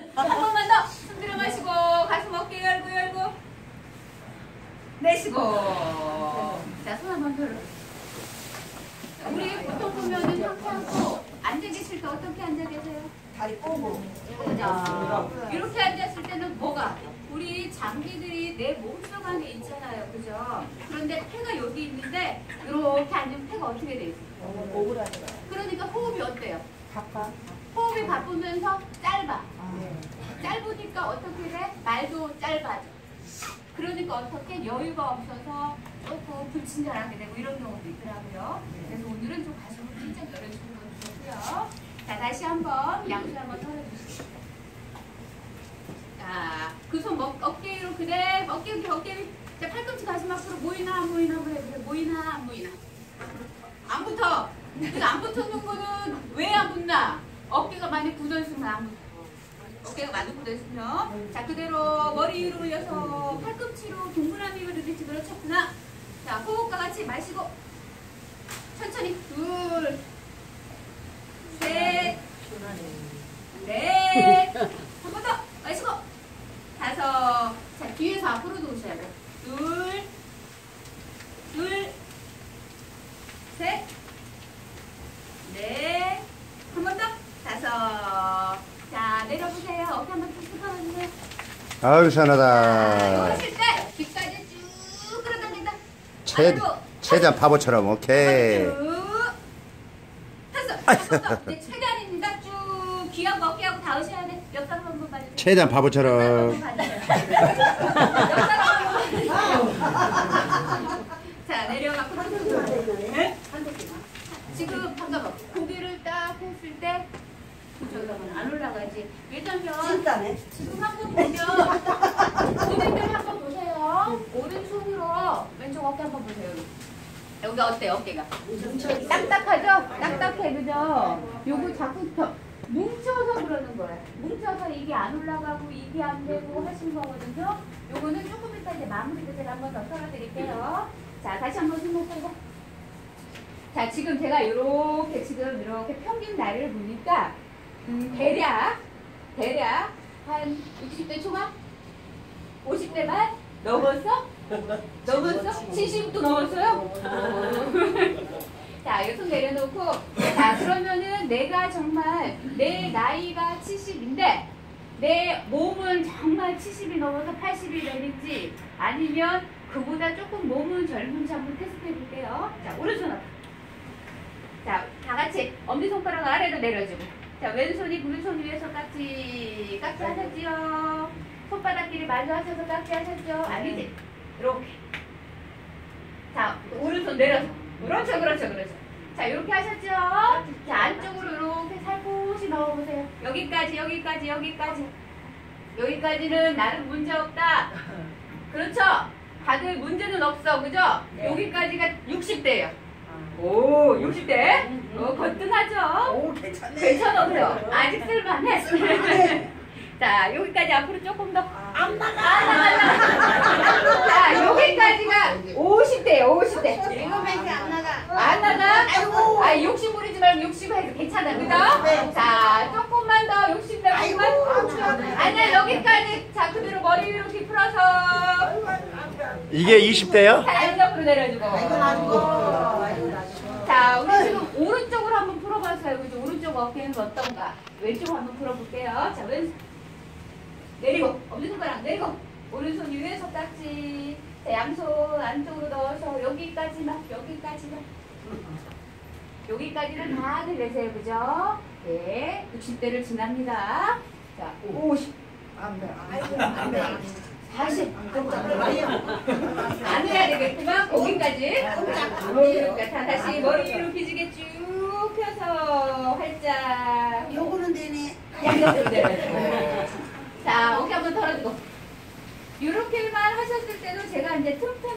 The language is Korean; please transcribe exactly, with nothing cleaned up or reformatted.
한 번만 더. 숨 들여 마시고 가슴 어깨 열고 열고 내쉬고. 자, 손 한번 들어. 우리 보통 보면은 이렇게 하고 앉아 계실 때 어떻게 앉아 계세요? 다리 꼬고. 그죠? 이렇게 앉았을 때는 뭐가? 우리 장기들이 내 몸속 안에 있잖아요. 그죠? 그런데 폐가 여기 있는데 이렇게 앉으면 폐가 어떻게 돼 있어요? 오그라들어. 그러니까 호흡이 어때요? 바빠. 호흡이 바쁘면서 짧아. 아, 네. 짧으니까 어떻게 돼? 말도 짧아져. 그러니까 어떻게 여유가 없어서 조금 불친절하게 되고 이런 경우도 있더라고요. 그래서 오늘은 좀 가슴을 진짜 열어주는 것도 좋고요. 자, 다시 한번 양수 한번 털어주시죠. 자, 그 손 어깨 위로 그대로 어깨 위로 어깨 위로. 자, 팔꿈치 가슴 앞으로 모이나 안 모이나 한번 해보세요. 모이나 안 모이나. 안 붙어. 근데 안 붙는 거는 왜 안 붙나? 어깨가 많이 굳어있으면 안 붙어. 어깨가 많이 굳어있으면. 자, 그대로 머리 위로 올려서 팔꿈치로 동그라미 그리듯이 그렇잖아. 자, 호흡과 같이 마시고 천천히 둘, 셋, 넷, 한 번 더 마시고 다섯. 자, 뒤에서 앞으로도 오셔야 돼. 둘, 둘, 셋, 넷, 한 번 더, 다섯. 자, 내려보세요. 어깨 한번 툭툭 하면서. 아유, 시원하다. 하실 때 뒤까지 쭉 끌어당긴다. 최, 최대한 바보처럼, 오케이. 쭉. 됐어. 한번 더. 이제 최대한입니다. 쭉 귀하고 어깨하고 닿으셔야 돼. 옆사람 한번 봐주세요. 최대한 바보처럼. 자, 내려가고 지금 잠깐만 고개를 딱 했을 때 저기는 안 올라가지. 왜냐면 진짜네. 지금 한번 보면 고개를 한번 보세요. 오른손으로 왼쪽 어깨 한번 보세요. 여기 어때요? 어깨가 딱딱하죠? 딱딱해, 그죠? 요거 자꾸 펴. 뭉쳐서 그러는 거예요. 뭉쳐서 이게 안 올라가고 이게 안 되고 하신 거거든요. 요거는 조금 이따 이제 마무리 때 제가 한번 더 썰어드릴게요. 자, 다시 한번 숨을 빼고. 자, 지금 제가 이렇게 지금 이렇게 평균 나이를 보니까 음, 대략 대략 한 육십 대 초반? 오십 대 말? 넘었어? 넘었어? 칠십도 넘었어요? 자, 이거 손 내려놓고. 자, 그러면은 내가 정말 내 나이가 칠십인데 내 몸은 정말 칠십이 넘어서 팔십이 되는지 아니면 그보다 조금 몸은 젊은지 한번 테스트 해볼게요. 자, 오른손 앞. 자, 다 같이 엄지손가락 아래로 내려주고. 자, 왼손이 오른손 위에서 깍지 깍지 하셨지요? 손바닥끼리 마주 하셔서 깍지 하셨죠? 아니지? 이렇게. 자, 오른손 내려서. 그렇죠, 그렇죠, 그렇죠. 자, 이렇게 하셨죠? 자, 안쪽으로 이렇게 살포시 넣어보세요. 여기까지, 여기까지, 여기까지. 여기까지는 나름 문제 없다. 그렇죠? 다들 문제는 없어, 그죠? 네. 여기까지가 육십 대예요. 오, 육십 대? 어, 거뜬하죠? 오, 괜찮네. 괜찮아요. 아직 쓸만해. 자, 여기까지 앞으로 조금 더. 안 나가. 안 나가. 자, 여기까지가 오십 대예요, 오십 대. 일곱 명이 안 나가. 안 나가? 아이고. 아, 욕심 부리지 말고 욕심 해도 괜찮아, 그죠? 네. 자, 조금만 더 욕심 내고만. 아이고. 아니야, 여기까지. 자, 그대로 머리 위로 이렇게 풀어서. 이게 이십 대요? 자연적으로 내려주고. 아이고, 나주고. 아이고, 나주고. 자, 우리 지금 오른쪽으로 한번 풀어봤어요. 그죠? 오른쪽 어깨는 어떤가? 왼쪽 한번 풀어볼게요. 자, 왼손. 내리고. 엄지손가락 내리고. 오른손 위에서 깍지. 자, 양손 안쪽으로 넣어서 여기까지만. 여기까지만. 여기까지는 다 들리세요. 그죠? 네. 육십 대를 지납니다. 자, 오십. 안 돼. 아이고, 안 돼. 사십. 아니요. 안 해야 되겠구만. 거기까지. 그러니까 자, 다시 머리 위로 기지개 쭉 펴서 활짝. 요거는 되네. 양옆으로 내려주고. 자, 어깨 한번 털어주고. 이렇게만 하셨을 때도 제가 이제 틈틈이